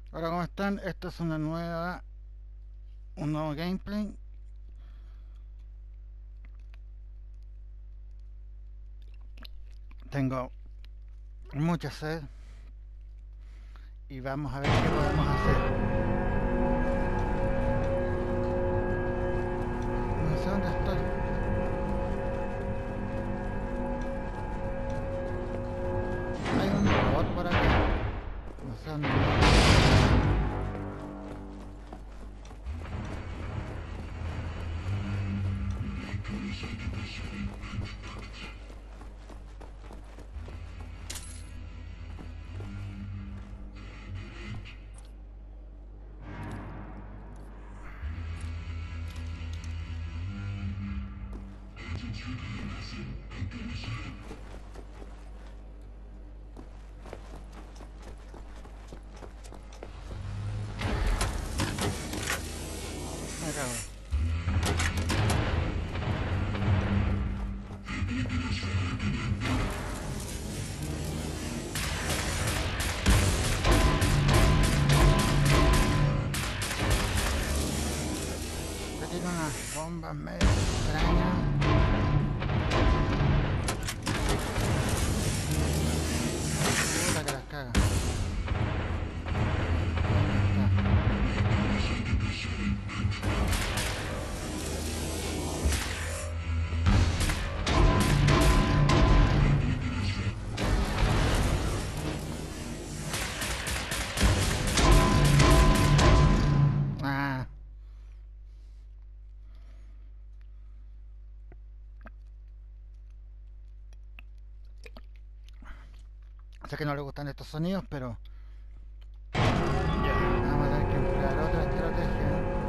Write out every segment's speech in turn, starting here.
Hola, ¿cómo están? Esto es un nuevo gameplay. Tengo mucha sed y vamos a ver qué podemos hacer. No sé dónde estoy. Hay un robot por acá. No sé dónde está. Me cago. Que tiene unas bombas medio extrañas. Puta que las caga. ¿Dónde está? Ah, sé que no le gustan estos sonidos, pero ya, vamos a tener que emplear otra estrategia.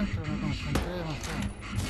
concentro, me concentré demasiado.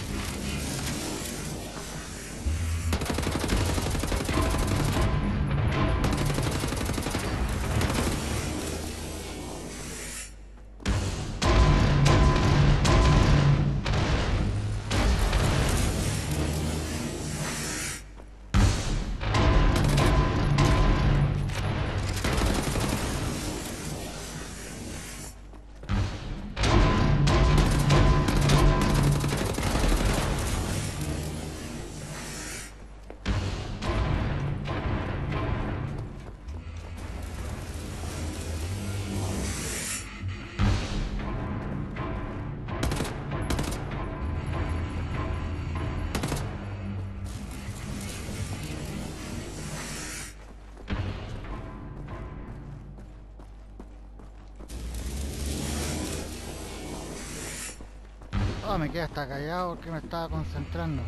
Oh, me quedé hasta callado porque me estaba concentrando.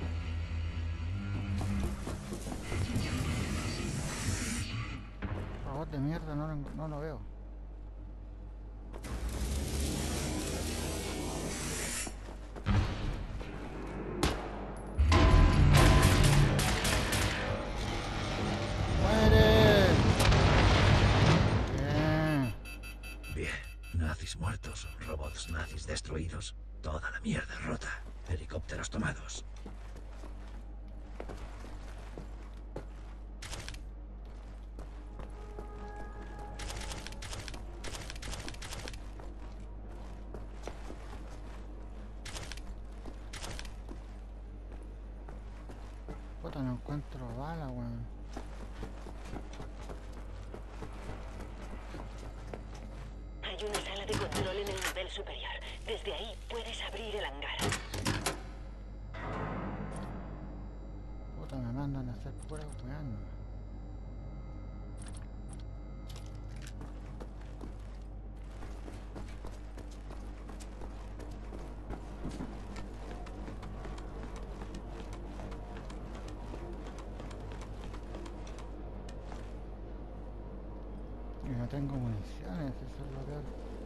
Robot de mierda, no lo veo. ¡Muere! Bien. Bien, nazis muertos, robots nazis destruidos, toda la mierda rota, helicópteros tomados. Puta, no encuentro bala, weón. Hay una sala de control en el nivel superior. Desde ahí puedes abrir el hangar. Puta, me mandan a hacer pura weá, no. Y no tengo municiones, eso es lo peor.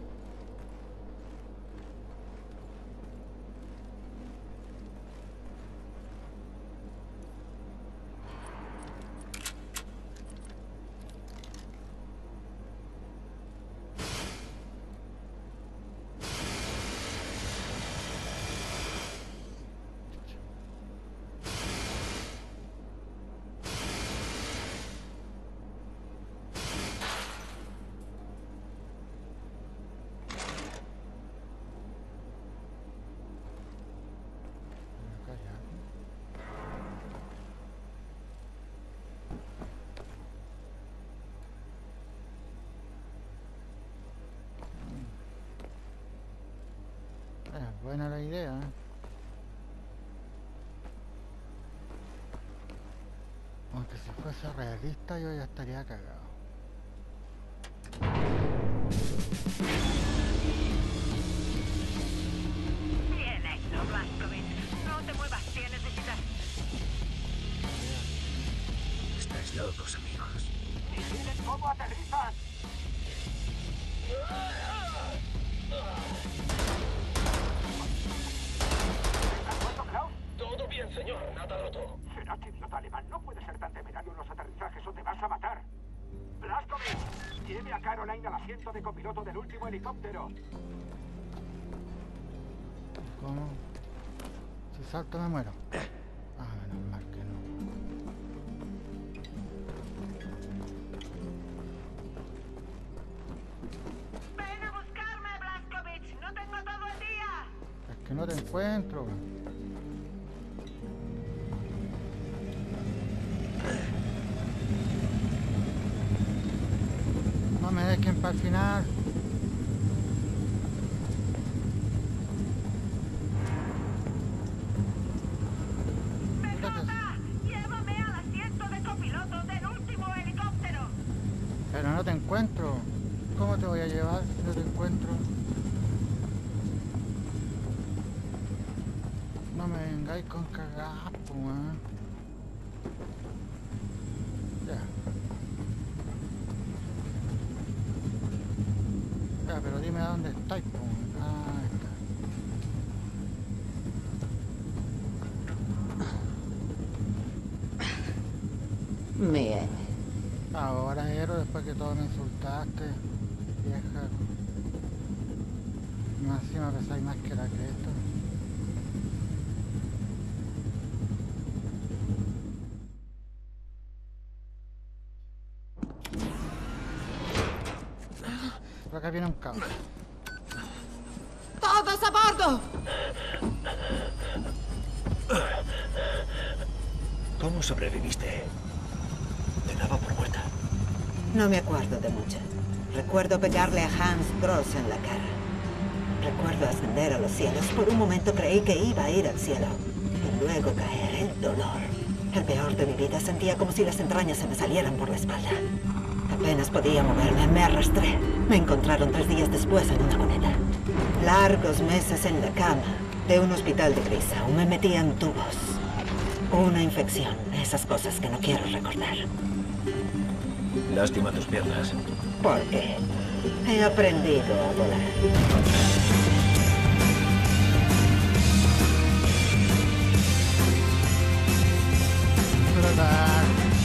Acá hay algo. Buena la idea, ¿eh? Aunque si fuese realista yo ya estaría cagado. Bien hecho, Blazkowicz. No te muevas, si necesitas. Estáis locos, amigos. ¡Miren cómo aterrizan! ¿Estás muerto, Klaus? Todo bien, señor. Nada roto. Serás idiota alemán. No puedes ser tan temerario en los aterrizajes o te vas a matar. Blazkowicz, lleve a Caroline al asiento de copiloto del último helicóptero. ¿Cómo? Si salto me muero. Ah, menos mal que no. Ven a buscarme, Blazkowicz. No tengo todo el día. Es que no te encuentro. No me dejen para el final. ¡Pelota! ¡Llévame al asiento de copiloto del último helicóptero! Pero no te encuentro. ¿Cómo te voy a llevar si no te encuentro? No me vengáis con cagadas, po, weón. Ya. Ya, pero dime a dónde estáis, po. Ah, está. quiero después que todo me insultaste, vieja. Y más encima pesáis más que la cresta. Por acá viene un caos. ¡Todos a bordo! ¿Cómo sobreviviste? Te daba por muerta. No me acuerdo de mucho. Recuerdo pegarle a Hans Gross en la cara. Recuerdo ascender a los cielos. Por un momento creí que iba a ir al cielo. Y luego caer el dolor. El peor de mi vida. Sentía como si las entrañas se me salieran por la espalda. Apenas podía moverme. Me arrastré. Me encontraron 3 días después en una cuneta. Largos meses en la cama de un hospital de Grisau. Me metían tubos. Una infección. Esas cosas que no quiero recordar. Lástima tus piernas. ¿Por qué? He aprendido a volar. Brutal.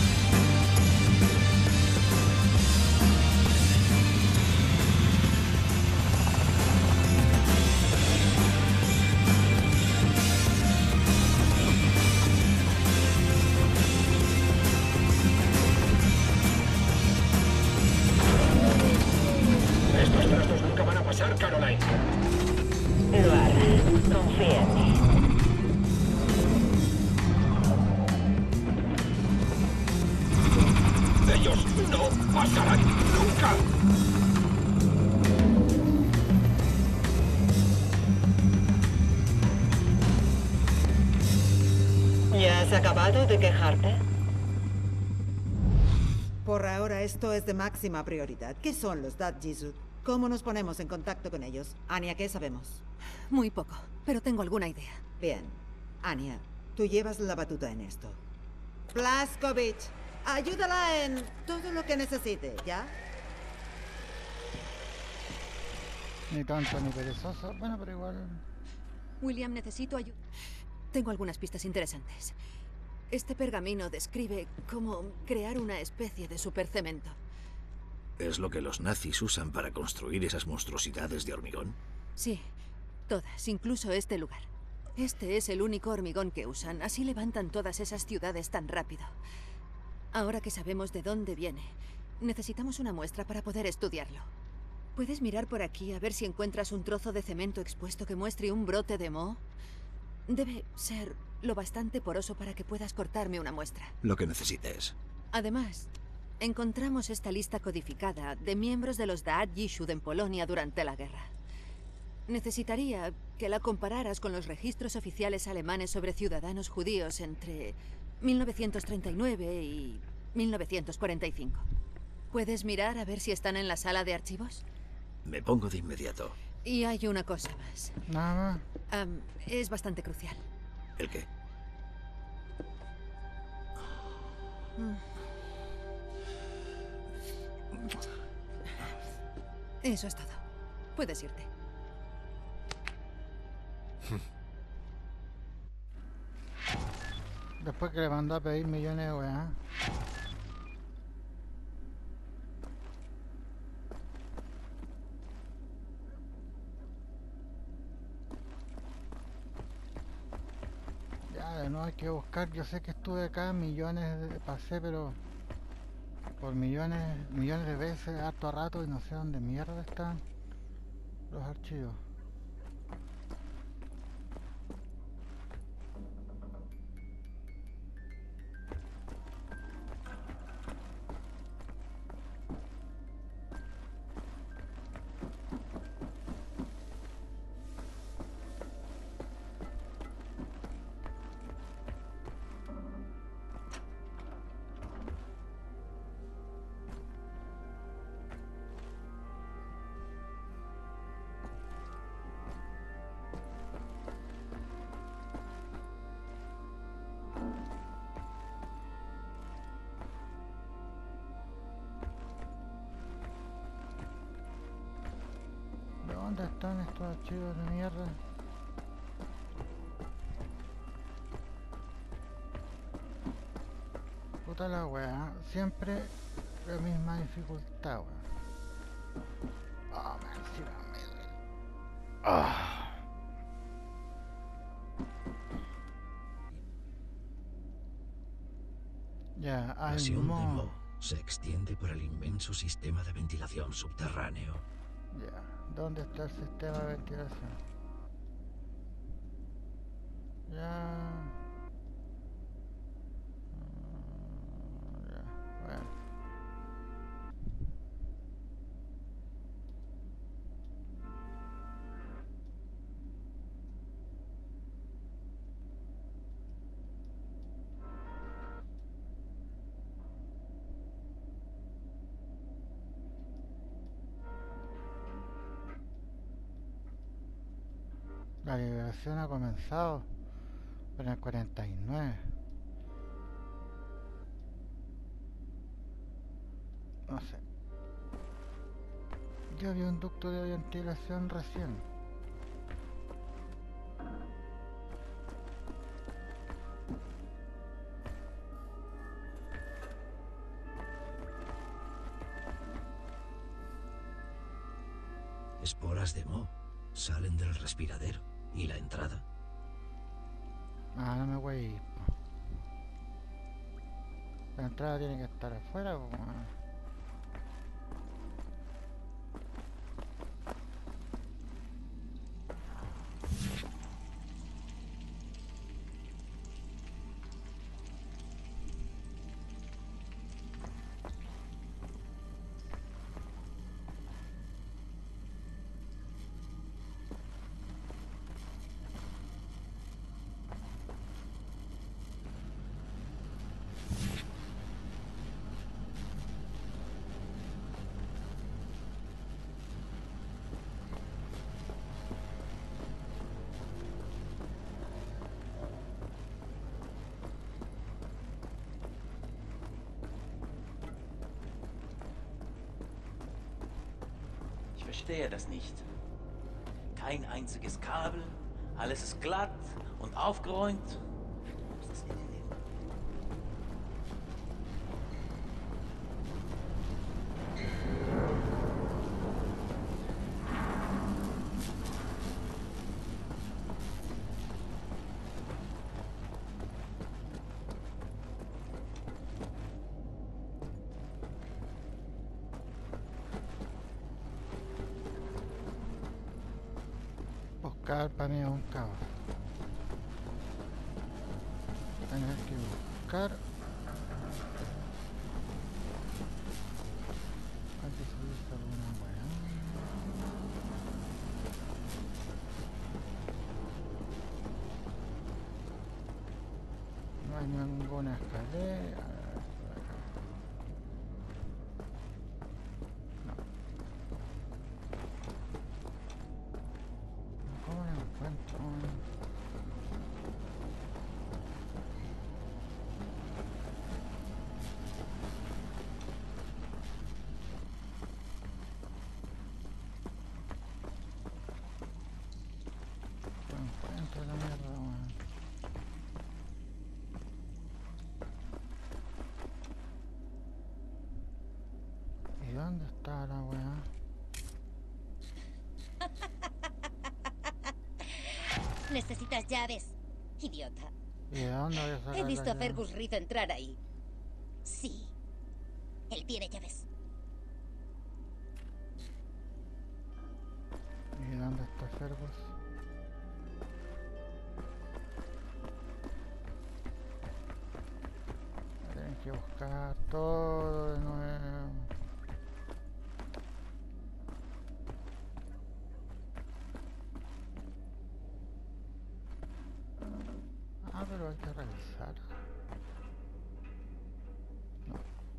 Estos trastos nunca van a pasar, Caroline. Lo hará. Confía en mí. Ellos no pasarán nunca. ¿Ya has acabado de quejarte? Por ahora esto es de máxima prioridad. ¿Qué son los Datsjisut? ¿Cómo nos ponemos en contacto con ellos? Anya, ¿qué sabemos? Muy poco, pero tengo alguna idea. Bien. Anya, tú llevas la batuta en esto. Blazkowicz, ayúdala en todo lo que necesite, ¿ya? Ni tonto ni perezoso. Bueno, pero igual. William, necesito ayuda. Tengo algunas pistas interesantes. Este pergamino describe cómo crear una especie de supercemento. ¿Es lo que los nazis usan para construir esas monstruosidades de hormigón? Sí, todas, incluso este lugar. Este es el único hormigón que usan, así levantan todas esas ciudades tan rápido. Ahora que sabemos de dónde viene, necesitamos una muestra para poder estudiarlo. ¿Puedes mirar por aquí a ver si encuentras un trozo de cemento expuesto que muestre un brote de moho? Debe ser lo bastante poroso para que puedas cortarme una muestra. Lo que necesites. Además, encontramos esta lista codificada de miembros de los Datsjisut en Polonia durante la guerra. Necesitaría que la compararas con los registros oficiales alemanes sobre ciudadanos judíos entre 1939 y 1945. ¿Puedes mirar a ver si están en la sala de archivos? Me pongo de inmediato. Y hay una cosa más. Nada más. Es bastante crucial. ¿El qué? Eso es todo. Puedes irte. Después que le mandó a pedir millones de weas. Ya, de nuevo hay que buscar. Yo sé que estuve acá pasé, pero por millones de veces, harto rato, y no sé dónde mierda están los archivos. ¿Dónde están estos archivos de mierda? Puta la wea, siempre la misma dificultad, weón. Ah, man, encima me duele. Ah. Ya, La hay pasión de mo. Mo se extiende por el inmenso sistema de ventilación subterráneo. Ya, ¿dónde está el sistema de ventilación? Ya. Ya, bueno. La liberación ha comenzado en el 49. No sé. Yo vi un ducto de ventilación recién. Esporas de Mo salen del respiradero. ¿Y la entrada? Ah, no me voy a ir. La entrada tiene que estar afuera. Po. Ich verstehe das nicht. Kein einziges Kabel, alles ist glatt und aufgeräumt. Was ist in den Leben? Buscar para mí es un caos. Tener que buscar. Antes de subir alguna weá. No hay ninguna escalera. No. ¿Cómo la encuentro? No encuentro la mierda, weón. ¿Y dónde está la weá? Necesitas llaves, idiota. ¿Y de dónde voy a sacar He visto la a Fergus Reed entrar ahí. Sí. Él tiene llaves. ¿Y dónde está Fergus? Tienen que buscar todo de nuevo. Ah, pero hay que revisar. No.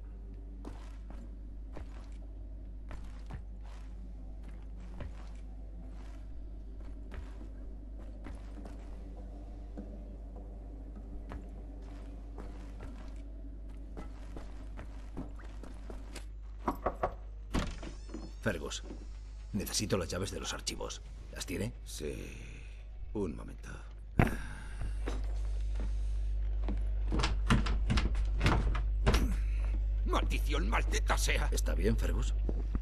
Fergus, necesito las llaves de los archivos. ¿Las tiene? Sí. Un momento. ¡Maldición, maldita sea! ¿Está bien, Fergus?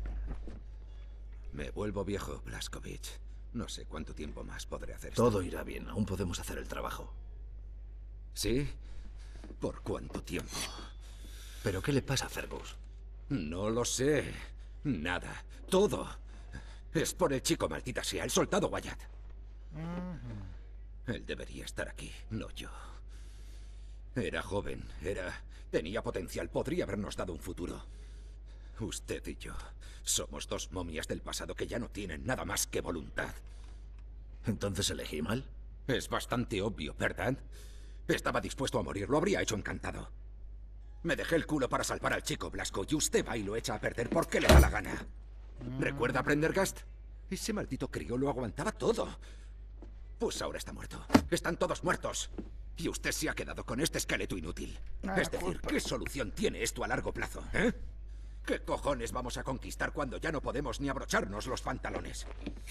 Me vuelvo viejo, Blazkowicz. No sé cuánto tiempo más podré hacer esto. Todo irá bien. Aún podemos hacer el trabajo. ¿Sí? ¿Por cuánto tiempo? ¿Pero qué le pasa a Fergus? No lo sé. Nada. Todo. Es por el chico, maldita sea, el soldado Wyatt. Él debería estar aquí, no yo. Era joven, tenía potencial, podría habernos dado un futuro. Usted y yo somos dos momias del pasado que ya no tienen nada más que voluntad. ¿Entonces elegí mal? Es bastante obvio, ¿verdad? Estaba dispuesto a morir, lo habría hecho encantado. Me dejé el culo para salvar al chico Blasco y usted va y lo echa a perder porque le da la gana. ¿Recuerda a Prendergast? Ese maldito crío lo aguantaba todo. Pues ahora está muerto. Están todos muertos. Y usted se ha quedado con este esqueleto inútil. Es decir, ¿qué solución tiene esto a largo plazo, eh? ¿Qué cojones vamos a conquistar cuando ya no podemos ni abrocharnos los pantalones?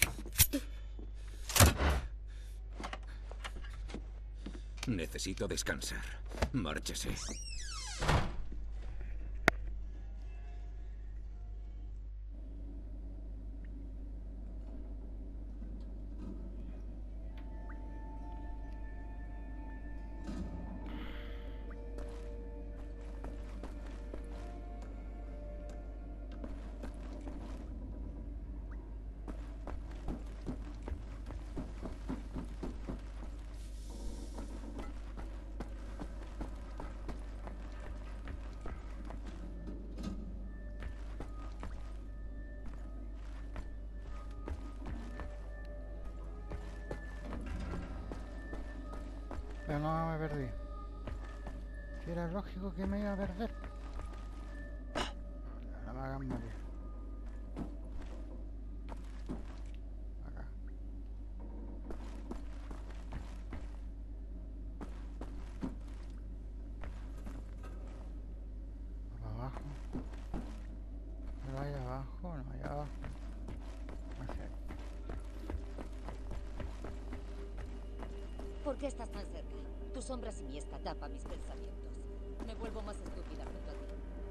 Necesito descansar. Márchese. Pero no me perdí. Si era lógico que me iba a perder. No me hagan morir. Acá. Para abajo. Pero ahí abajo, no, ahí abajo. Hacia ahí. ¿Por qué estás tan cerca? Tu sombra siniestra tapa mis pensamientos. Me vuelvo más estúpida junto a ti.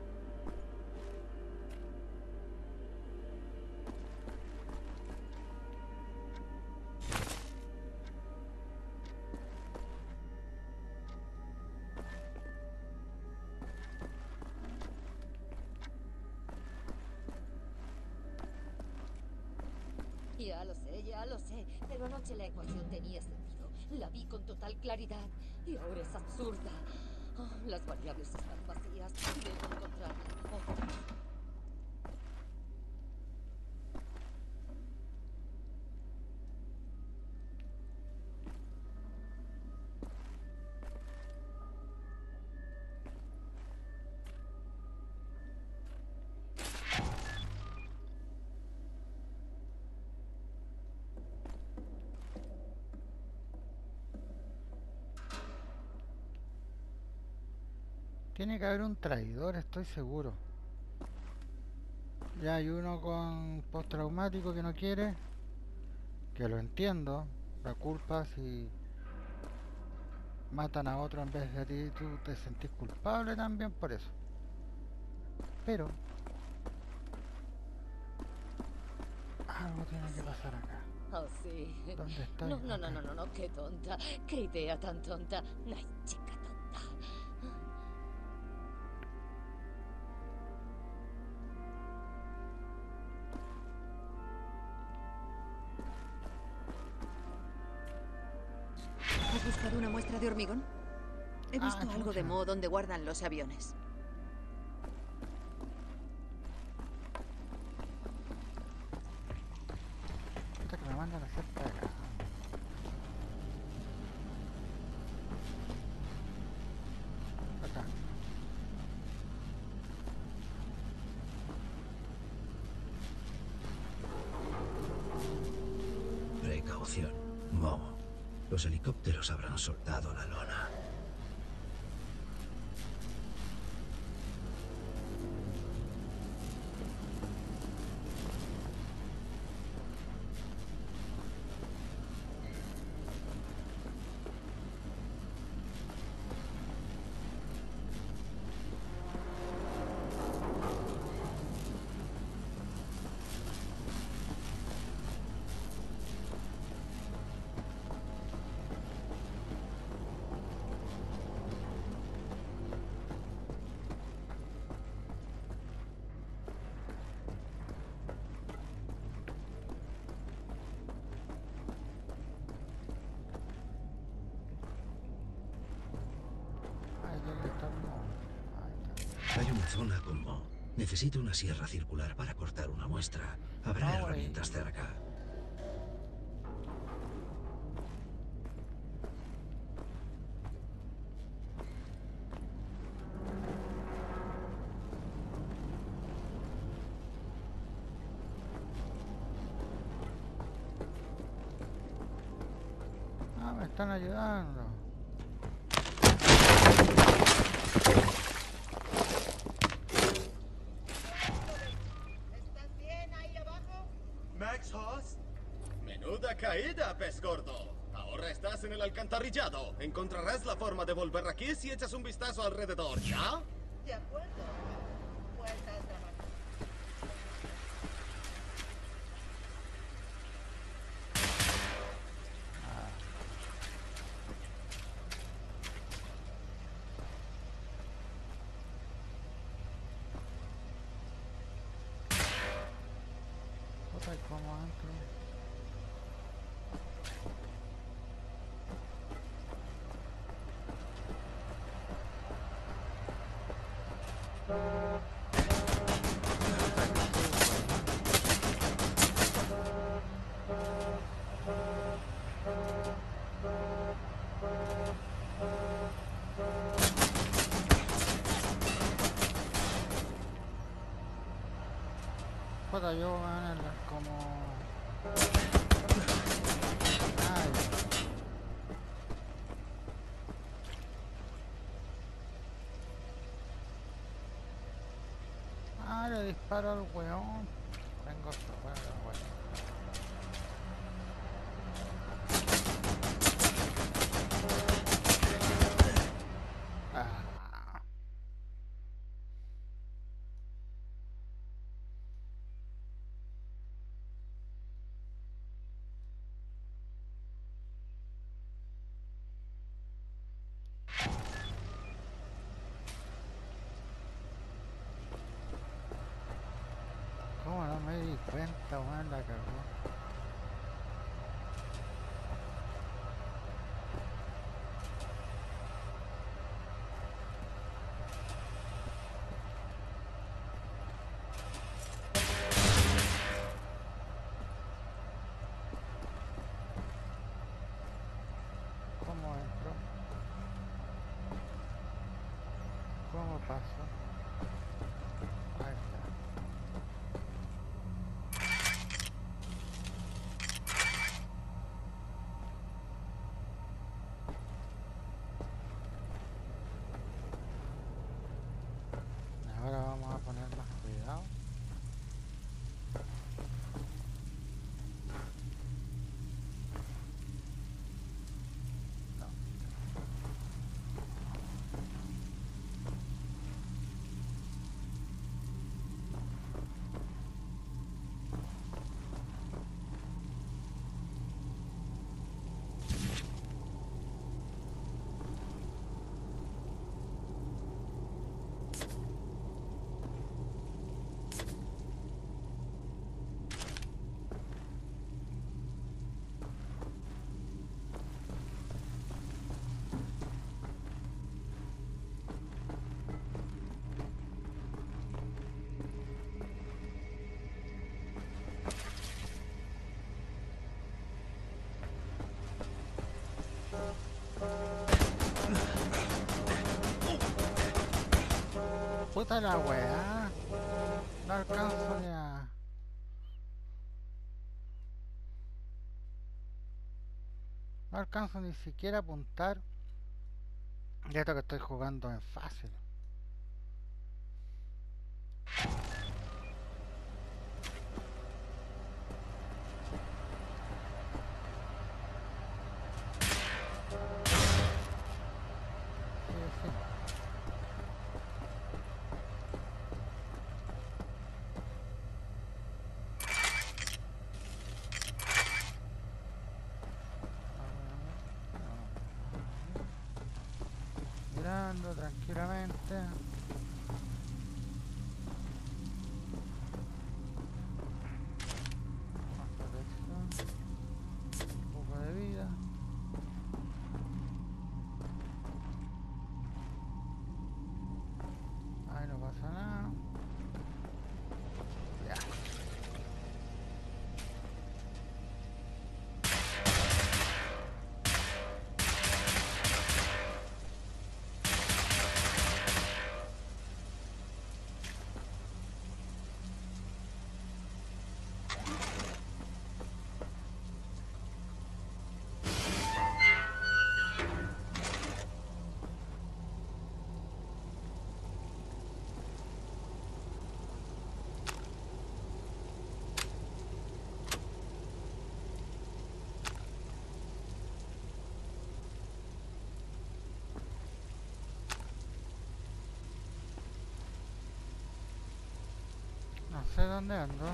Ya lo sé, pero anoche la ecuación tenía sentido. La vi con total claridad y ahora es absurda. Oh, las variables están vacías. Debo encontrarla. Tiene que haber un traidor, estoy seguro. Ya hay uno con postraumático que no quiere, que lo entiendo. La culpa si matan a otro en vez de a ti, tú te sentís culpable también por eso. Pero algo tiene que pasar acá. Oh, sí. ¿Dónde está? No, qué tonta. Qué idea tan tonta. Ay, chica tonta. ¿Has buscado una muestra de hormigón? He visto algo de moho donde guardan los aviones. Puta que me mandan a hacer para acá. Acá. Precaución. Momo. Los helicópteros habrán soltado la lona. Hay una zona con moho. Necesito una sierra circular para cortar una muestra. Habrá herramientas cerca. Ah, me están ayudando. Max Hoss. Menuda caída, pez gordo. Ahora estás en el alcantarillado. Encontrarás la forma de volver aquí si echas un vistazo alrededor, ¿ya? De acuerdo. Vuelta a trabajar. Puta, ¿cómo entro? Puta, yo van como... Ay. Ah, le disparo al weón. Tengo que jugar al weón. ¿Cómo no me di cuenta, weón? La cagó. ¿Cómo entro? ¿Cómo paso? Ahí está. Ahora vamos a poner más cuidado. Puta la weá. No alcanzo ni a... No alcanzo ni siquiera a apuntar. Y esto que estoy jugando en fácil. Mirando tranquilamente. Más protección. Un poco de vida. Ay, no pasa No sé dónde ando.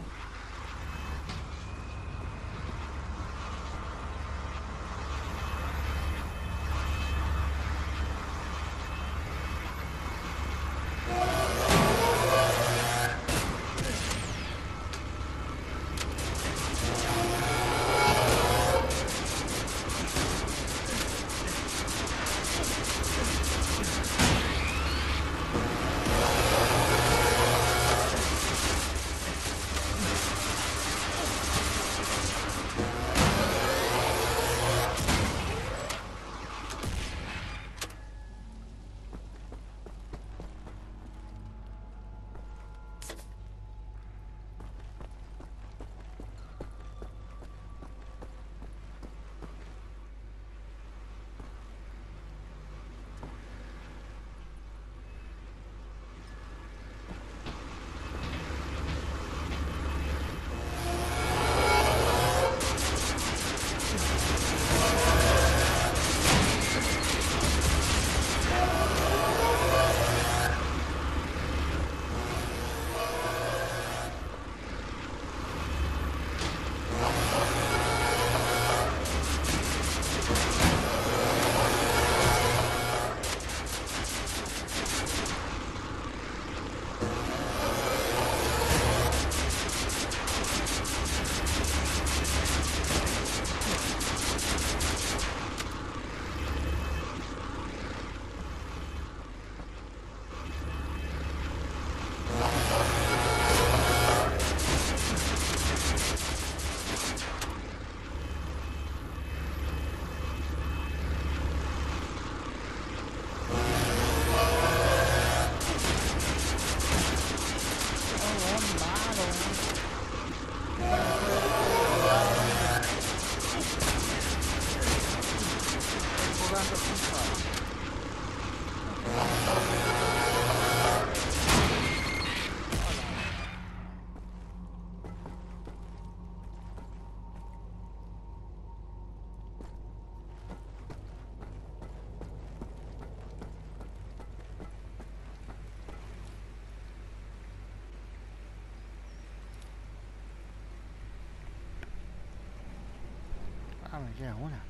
Ah, me queda una.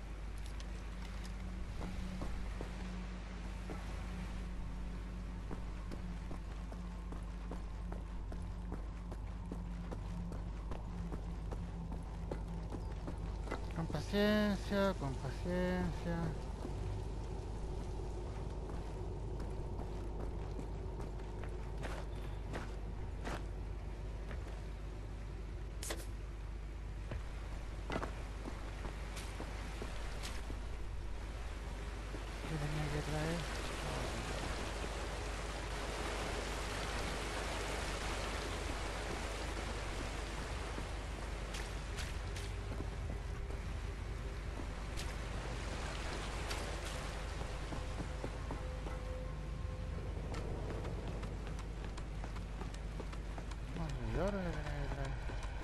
Con paciencia, con paciencia. ¿Qué tenía que traer? No, yo lo que tenía que traer.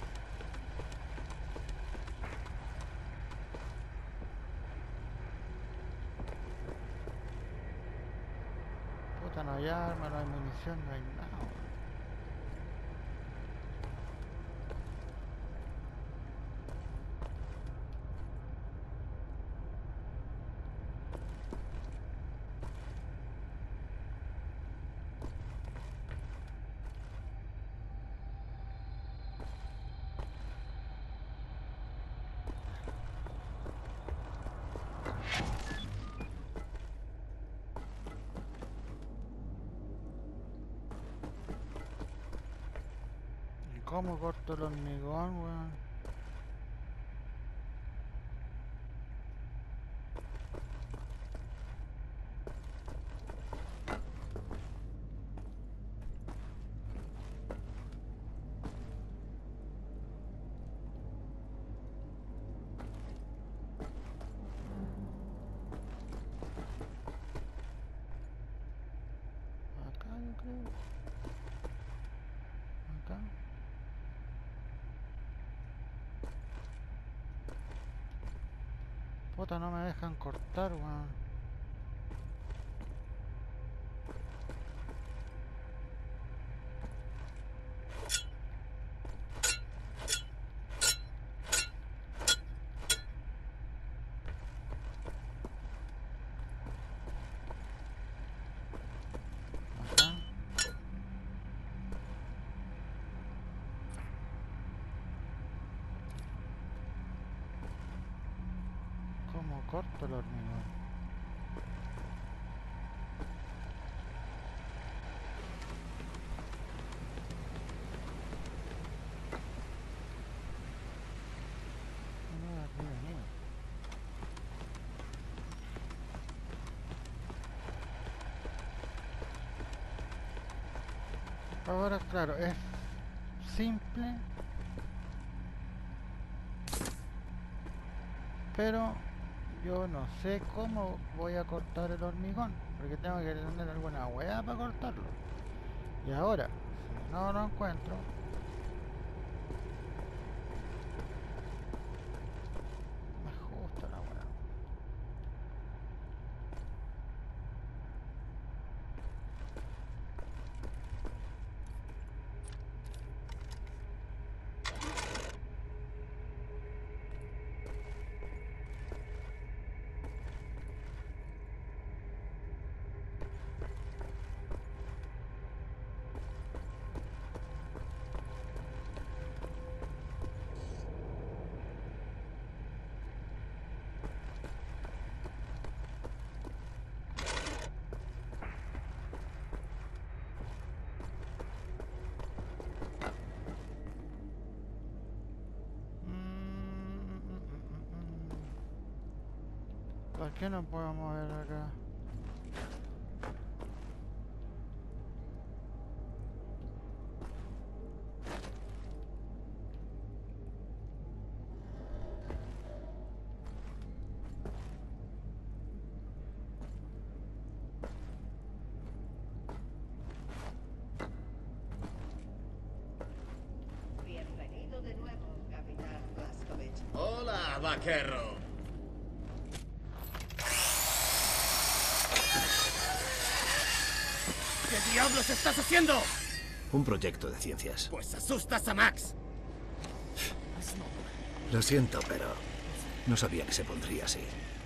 Puta, no hay arma, no hay munición, no hay nada. ¿Y cómo corto el hormigón, weón? Acá yo creo. Acá. Puta, no me dejan cortar, weón. corto el hormigón. Ahora, claro, es simple, pero yo no sé cómo voy a cortar el hormigón, porque tengo que tener alguna hueá para cortarlo. Y ahora, si no lo encuentro, me gusta la hueá. ¿Por qué no puedo mover acá? Bienvenido de nuevo, Capitán Blazkowicz. Hola, vaquero. ¿Qué diablos estás haciendo? Un proyecto de ciencias. Pues asustas a Max. Lo siento, pero no sabía que se pondría así.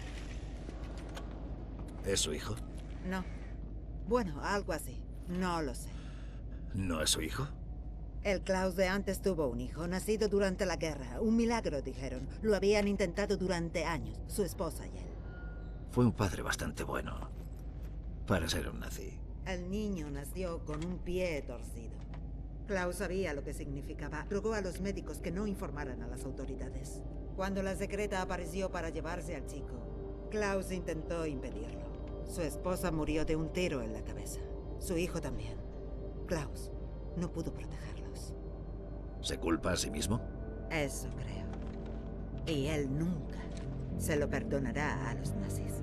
¿Es su hijo? No. Bueno, algo así. No lo sé. ¿No es su hijo? El Klaus de antes tuvo un hijo, nacido durante la guerra. Un milagro, dijeron. Lo habían intentado durante años, su esposa y él. Fue un padre bastante bueno para ser un nazi. El niño nació con un pie torcido. Klaus sabía lo que significaba. Rogó a los médicos que no informaran a las autoridades. Cuando la secreta apareció para llevarse al chico, Klaus intentó impedirlo. Su esposa murió de un tiro en la cabeza. Su hijo también. Klaus no pudo protegerlos. ¿Se culpa a sí mismo? Eso creo. Y él nunca se lo perdonará a los nazis.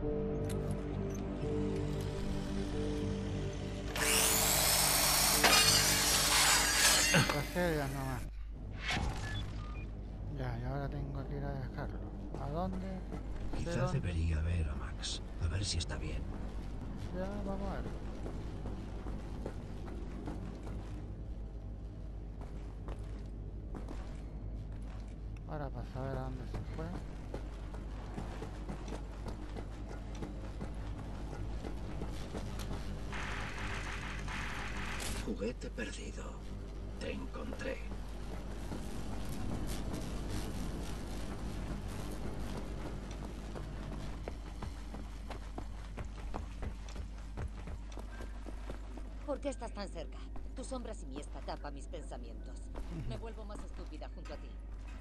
Tragedias nomás. Ya, y ahora tengo que ir a dejarlo. ¿A dónde? Quizás debería ver a Max, a ver si está bien. Ya, vamos a ver. Ahora para saber a dónde se fue. Juguete perdido. Te encontré. ¿Por qué estás tan cerca? Tu sombra siniestra tapa mis pensamientos. Me vuelvo más estúpida junto a ti.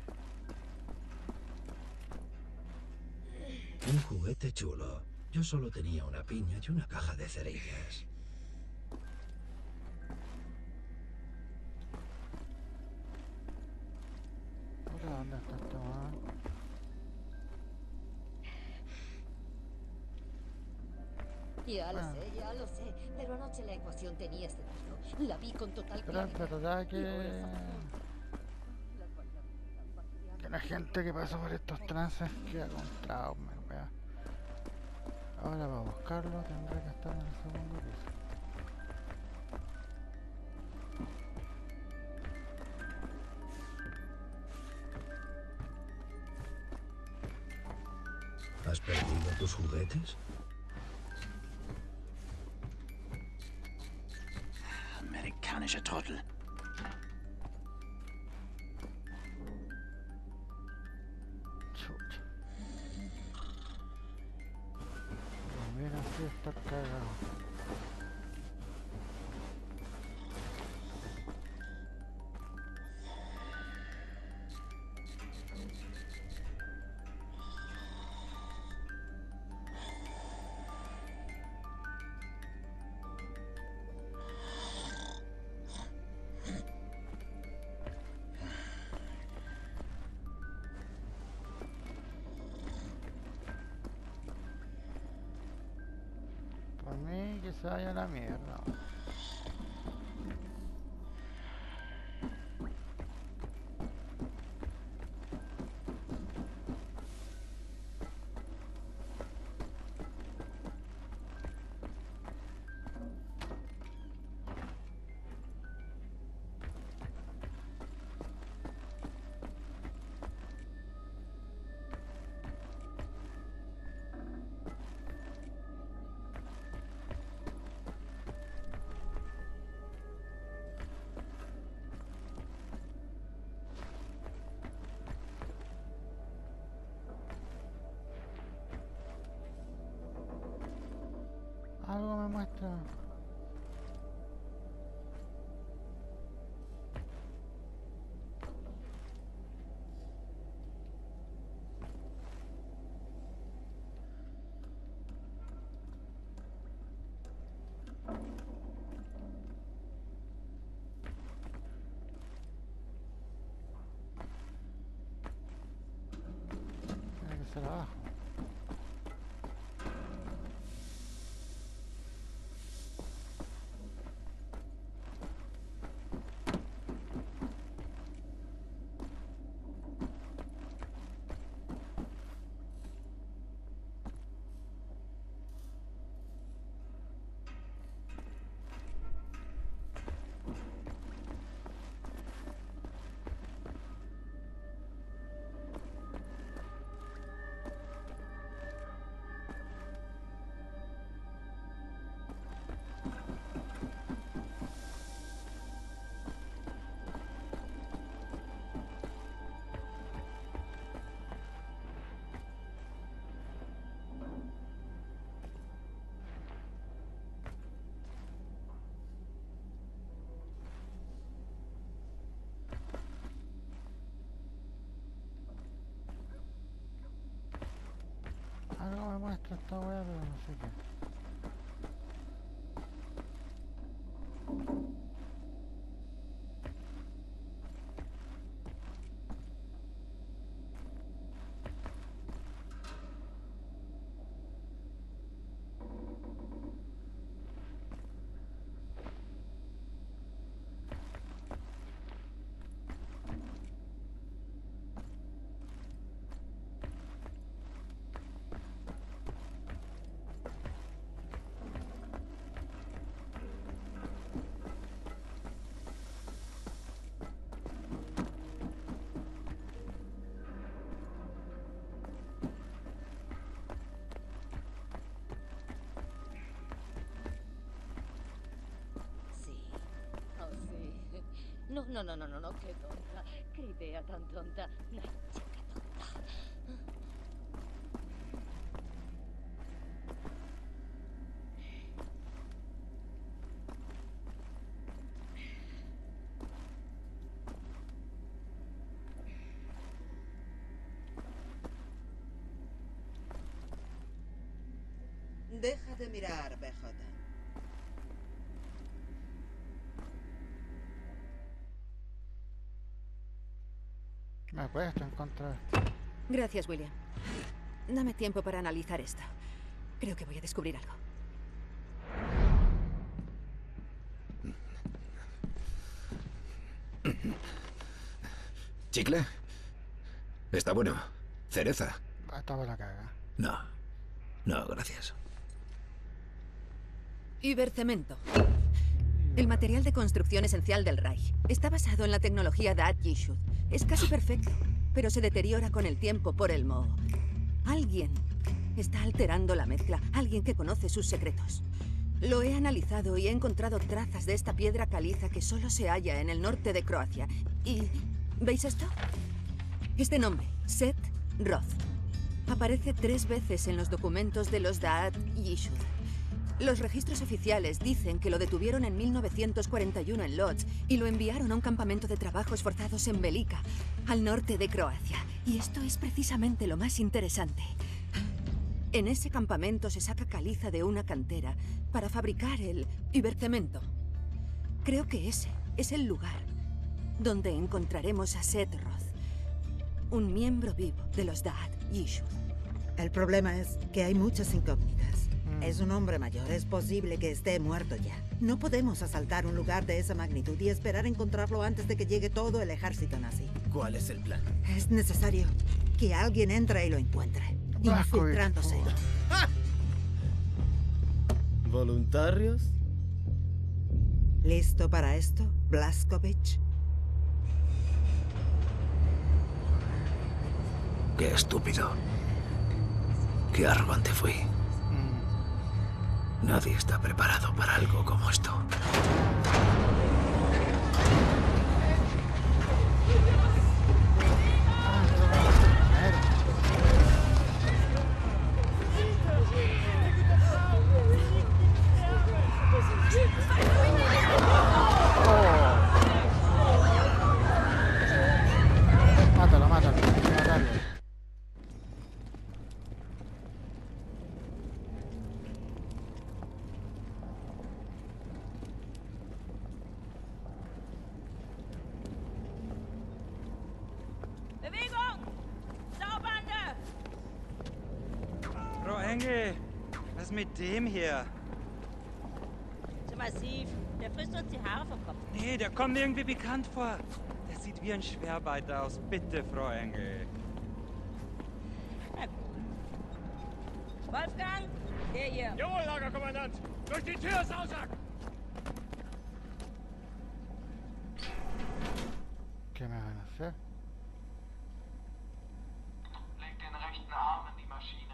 Un juguete chulo. Yo solo tenía una piña y una caja de cerillas. ¿Dónde está este man? Ya lo sé, pero anoche la ecuación tenía sentido. La vi con total Pero es claridad. verdad Y ahora que la gente que pasa por estos trances queda con trauma, wea. Ahora para buscarlo tendré que estar en el segundo piso. ¿Has perdido tus juguetes? Amerikanischer Trottel. Chucha. sí está cagado. Por mí que se vaya a la mierda. Algo me muestra. Tiene que ser abajo. Algo me muestra esta weá, pero no sé qué. No, qué tonta. Qué idea tan tonta. Una chica tonta. Deja de mirar, BJ. Me cuesta encontrar. Gracias, William. Dame tiempo para analizar esto. Creo que voy a descubrir algo. ¿Chicle? Está bueno. ¿Cereza? Estaba la caga. No. No, gracias. Ibercemento. El material de construcción esencial del Reich. Está basado en la tecnología Da'at Yichud. Es casi perfecto, pero se deteriora con el tiempo por el moho. Alguien está alterando la mezcla. Alguien que conoce sus secretos. Lo he analizado y he encontrado trazas de esta piedra caliza que solo se halla en el norte de Croacia. Y... ¿veis esto? Este nombre, Set Roth, aparece 3 veces en los documentos de los Da'at Yichud. Los registros oficiales dicen que lo detuvieron en 1941 en Lodz y lo enviaron a un campamento de trabajos forzados en Velika, al norte de Croacia. Y esto es precisamente lo más interesante. En ese campamento se saca caliza de una cantera para fabricar el Übercemento. Creo que ese es el lugar donde encontraremos a Seth Roth, un miembro vivo de los Da'at Yishur. El problema es que hay muchas incógnitas. Es un hombre mayor, es posible que esté muerto ya. No podemos asaltar un lugar de esa magnitud y esperar encontrarlo antes de que llegue todo el ejército nazi. ¿Cuál es el plan? Es necesario que alguien entre y lo encuentre, infiltrándose. ¿Voluntarios? ¿Listo para esto, Blazkowicz? Qué estúpido. Qué arrogante fui. Nadie está preparado para algo como esto. Mátalo, mátalo. Hay que matarlo. Bewegung! Saubande! Frau Engel, was ist mit dem hier? Zu massiv. Der frisst uns die Haare vom Kopf. Nee, der kommt mir irgendwie bekannt vor. Der sieht wie ein Schwerbeiter aus. Bitte, Frau Engel. Na gut. Wolfgang, der hier. Jawohl, Lagerkommandant! Durch die Tür, Sausack! ¿Qué me van a hacer? Leg den rechten Arm in die Maschine.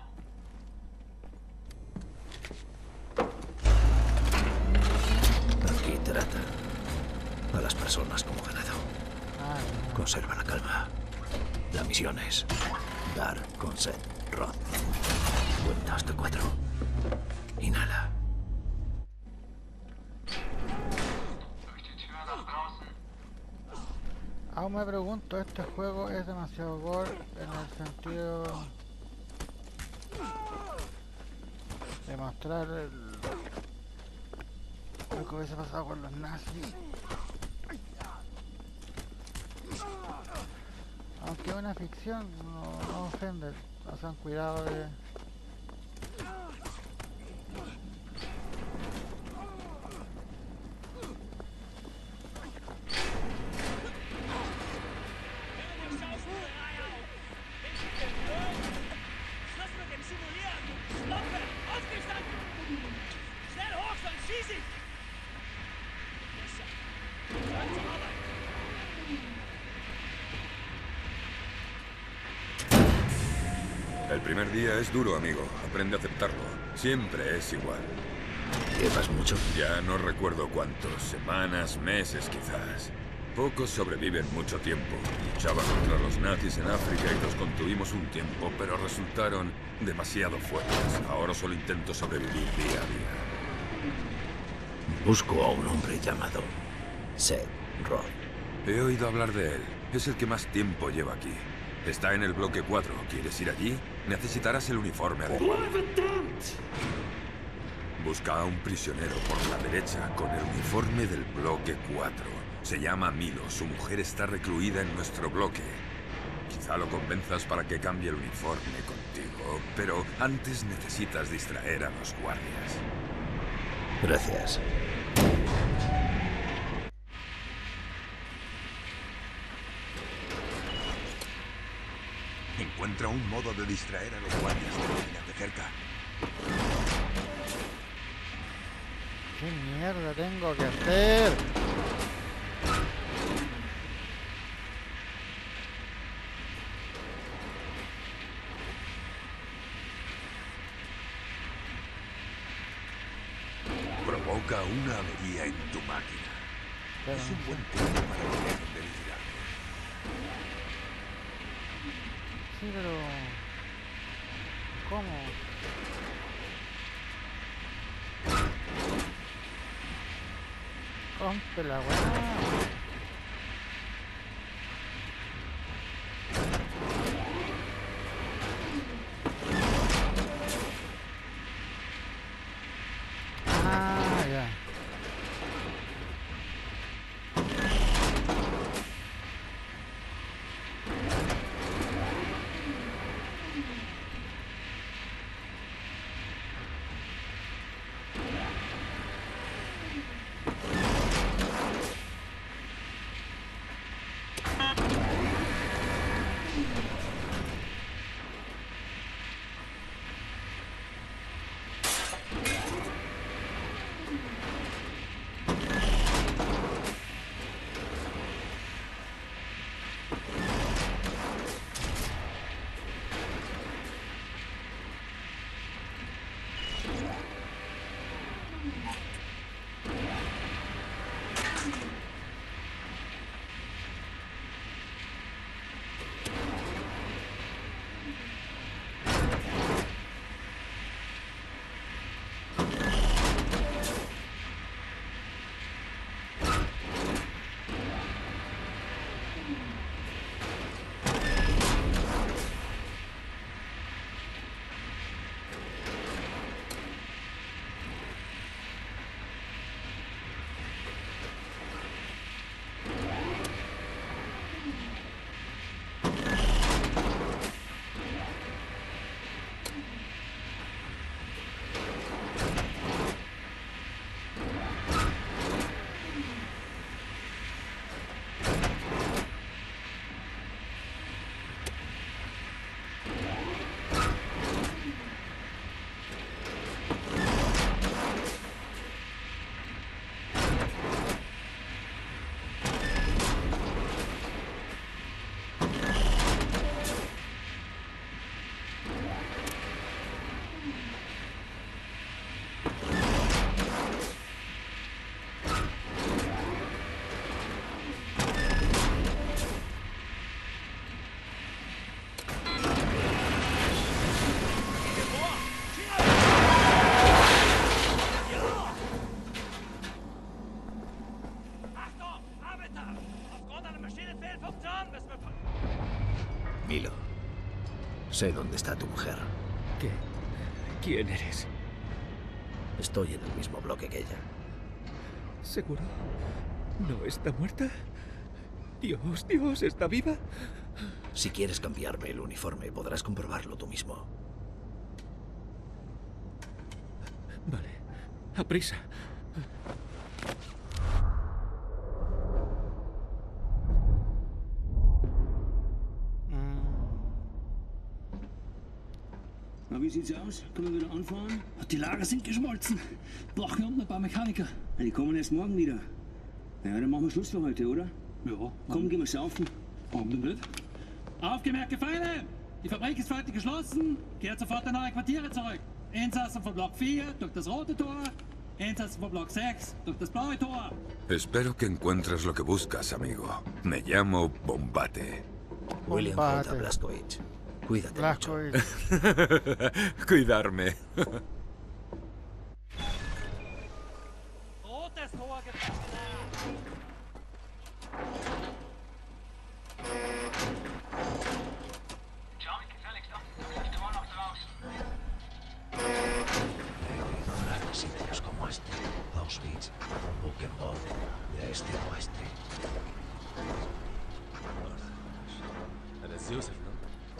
Aquí trata a las personas como ganado. Conserva la calma. La misión es dar con Seth Roth. Cuenta hasta 4. Inhala. Aún me pregunto, ¿este juego es demasiado gore en el sentido de mostrar lo que hubiese pasado con los nazis? Aunque es una ficción, no ofende, hacen cuidado de... El primer día es duro, amigo. Aprende a aceptarlo. Siempre es igual. ¿Llevas mucho? Ya no recuerdo cuántos. Semanas, meses quizás. Pocos sobreviven mucho tiempo. Luchaba contra los nazis en África y los contuvimos un tiempo, pero resultaron demasiado fuertes. Ahora solo intento sobrevivir día a día. Busco a un hombre llamado Seth Roth. He oído hablar de él. Es el que más tiempo lleva aquí. Está en el bloque 4. ¿Quieres ir allí? Necesitarás el uniforme adecuado. Busca a un prisionero por la derecha con el uniforme del bloque 4. Se llama Milo. Su mujer está recluida en nuestro bloque. Quizá lo convenzas para que cambie el uniforme contigo, pero antes necesitas distraer a los guardias. Gracias. Encuentra un modo de distraer a los guardias de cerca. ¿Qué mierda tengo que hacer? Provoca una avería en tu máquina. Es un buen punto para que dejen de vigilar. Sí, pero... ¿cómo? Rompe la weá. Ah, ya. Milo, sé dónde está tu mujer. ¿Qué? ¿Quién eres? Estoy en el mismo bloque que ella. ¿Seguro? ¿No está muerta? Dios, Dios, ¿está viva? Si quieres cambiarme el uniforme, podrás comprobarlo tú mismo. Vale, a prisa. Na, wie sieht's aus? Können wir wieder anfahren? Die Lager sind geschmolzen. Brauchen wir unten ein paar Mechaniker. Die kommen erst morgen wieder. Ja, dann machen wir Schluss für heute, oder? Ja. Komm, gehen wir saufen. Warum denn nicht? Aufgemerkte Feinde! Die Fabrik ist heute geschlossen. Kehrt sofort in eure Quartiere zurück. Insassen von Block 4 durch das rote Tor. Insassen von Block 6 durch das blaue Tor. Espero que encuentres lo que buscas, amigo. Me llamo Bombate. William J. Blazkowicz. Cuídate mucho. Cuidarme. Rotes Tor John, gefälligst ab. Das Tor noch draußen. Ignorar sitios como este. Auschwitz, Buchenwald, de este a oeste. Eres Joseph, ¿no?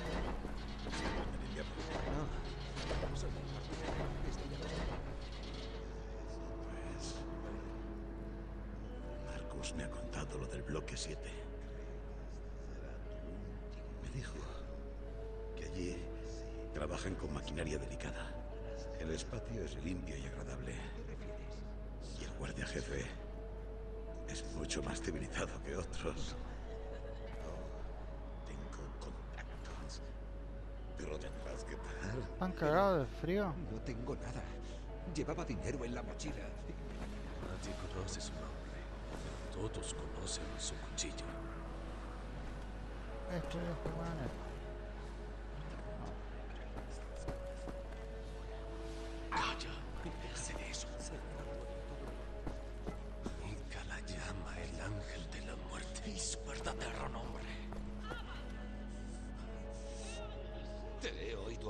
Marcus me ha contado lo del bloque 7. Me dijo que allí trabajan con maquinaria delicada. El espacio es limpio y agradable. Y el guardia jefe es mucho más civilizado que otros. Tengo contactos. Pero tendrás que pagar. ¿Están cagados de frío? No tengo nada. Llevaba dinero en la mochila. Nadie conoce su nombre. Todos conocen su cuchillo. Esto es humano. Calla, déjese de eso. Nunca la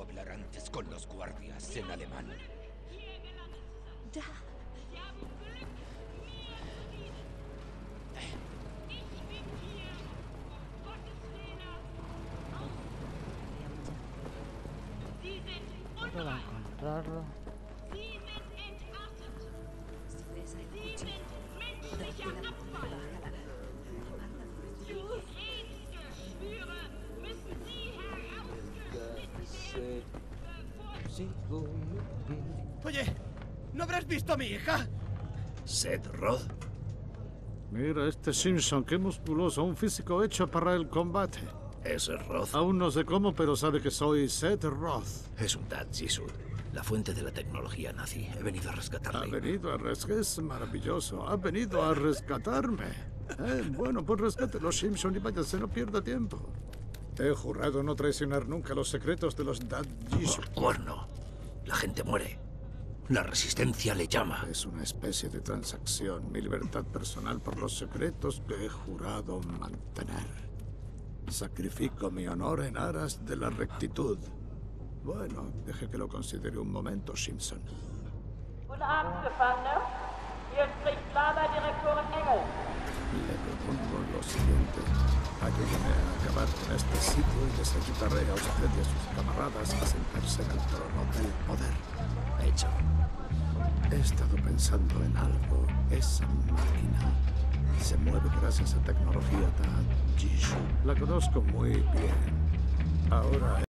hablar antes con los guardias en alemán. Da. Para encontrarlo. Oye, ¿no habrás visto a mi hija? Seth Roth. Mira este Simpson, qué musculoso, un físico hecho para el combate. ¿Es Roth? Aún no sé cómo, pero sabe que soy Seth Roth. Es un Dad Jisoo, la fuente de la tecnología nazi. He venido a rescatarle. Ha venido a rescatarme. Es maravilloso. Ha venido a rescatarme. Bueno, pues rescate los Simpson y váyase, no pierda tiempo. He jurado no traicionar nunca los secretos de los Dad Jisoo. Por cuerno. La gente muere. La resistencia le llama. Es una especie de transacción. Mi libertad personal por los secretos que he jurado mantener. Sacrifico mi honor en aras de la rectitud. Bueno, deje que lo considere un momento, Simpson. Guten Abend, Gefangener. Hier spricht Lagerdirektorin Engel. Le propongo lo siguiente. Ayúdame a acabar con este sitio y les ayudaré a usted y a sus camaradas a sentarse en el trono del poder. Hecho. He estado pensando en algo. Esa máquina se mueve gracias a tecnología Dad Jisoo. La conozco muy bien. Ahora